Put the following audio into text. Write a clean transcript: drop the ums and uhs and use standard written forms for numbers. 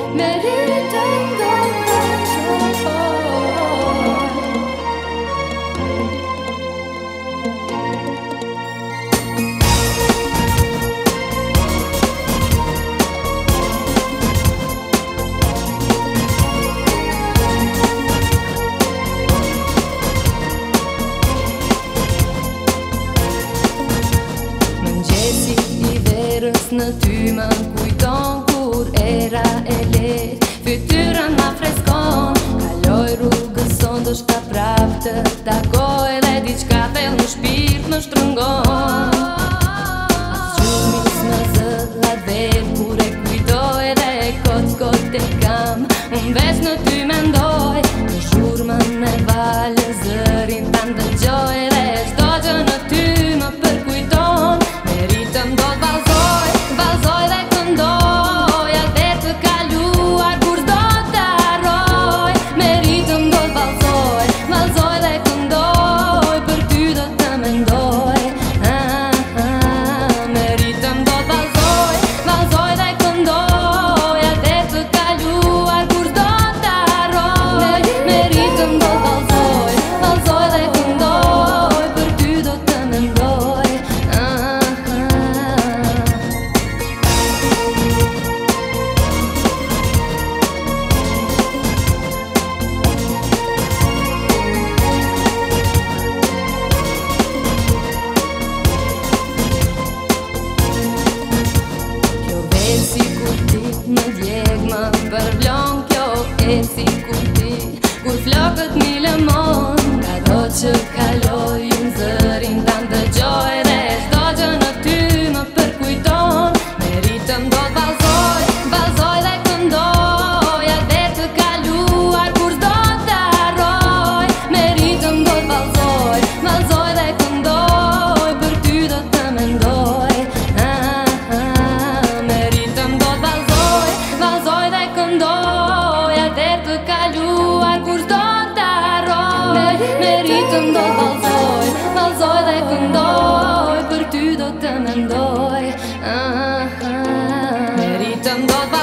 Në ty më kujton kur era e let, fytyrën ma freskon. Kaloj rrugës son do shta prap të takoj, dhe diçka thell në shpirt më shtrëngon. Gjumis më zëllat vel kur e kujtoj, dhe kot e kam, unë veç në ty mendoj. Në shurmën e valë zërin ta ndëgjoj, dhe çdo gjë në ty më përkujton. Meritëm do t'valzoj, valzoj dhe këndoj, atë të kaluar kur s'do t'harroj. Meritëm do t'valzoj, valzoj dhe këndoj, për ty do të mendoj. Meritëm do t'valzoj, valzoj dhe këndoj, atë të kaluar kur s'do t'harroj. Meritëm do t'valzoj, valzoj dhe këndoj, për ty do të mendoj. Si kur ti më djeg më përvlon, kjo e si kur ti kur flokët mi lëmon. Ka do që kaloj unë zërin ta ndëgjoj, dhe çdo gjë në ty më përkujton. Meritëm do t'valzoj, valzoj dhe këndoj, atë të kaluar kur s'do t'harroj. Meritëm do t'valzoj, valzoj dhe këndoj, për ty do të mendoj. Valzoj dhe këndoj, atë të kaluar kur s'do t'harroj. Meritëm do t'valzoj, valzoj dhe këndoj, për ty do të mendoj. Meritëm do t'valzoj.